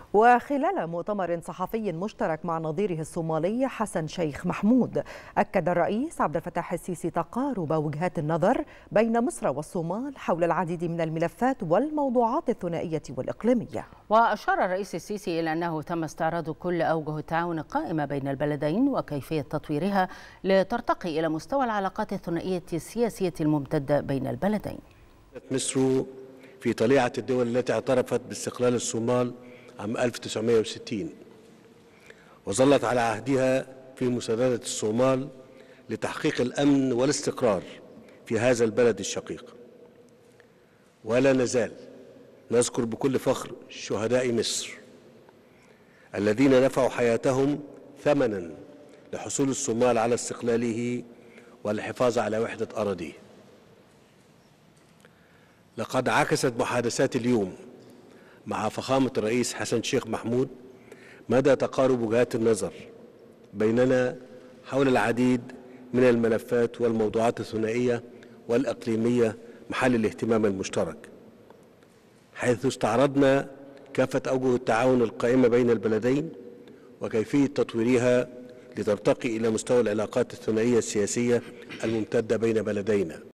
وخلال مؤتمر صحفي مشترك مع نظيره الصومالي حسن شيخ محمود، أكد الرئيس عبد الفتاح السيسي تقارب وجهات النظر بين مصر والصومال حول العديد من الملفات والموضوعات الثنائية والإقليمية. وأشار الرئيس السيسي إلى أنه تم استعراض كل أوجه التعاون القائمة بين البلدين وكيفية تطويرها لترتقي إلى مستوى العلاقات الثنائية السياسية الممتدة بين البلدين. مصر في طليعة الدول التي اعترفت باستقلال الصومال عام 1960، وظلت على عهدها في مساندة الصومال لتحقيق الأمن والاستقرار في هذا البلد الشقيق. ولا نزال نذكر بكل فخر شهداء مصر الذين دفعوا حياتهم ثمنا لحصول الصومال على استقلاله والحفاظ على وحدة أراضيه. لقد عكست محادثات اليوم مع فخامة الرئيس حسن شيخ محمود مدى تقارب وجهات النظر بيننا حول العديد من الملفات والموضوعات الثنائية والإقليمية محل الاهتمام المشترك، حيث استعرضنا كافة أوجه التعاون القائمة بين البلدين وكيفية تطويرها لترتقي إلى مستوى العلاقات الثنائية السياسية الممتدة بين بلدينا.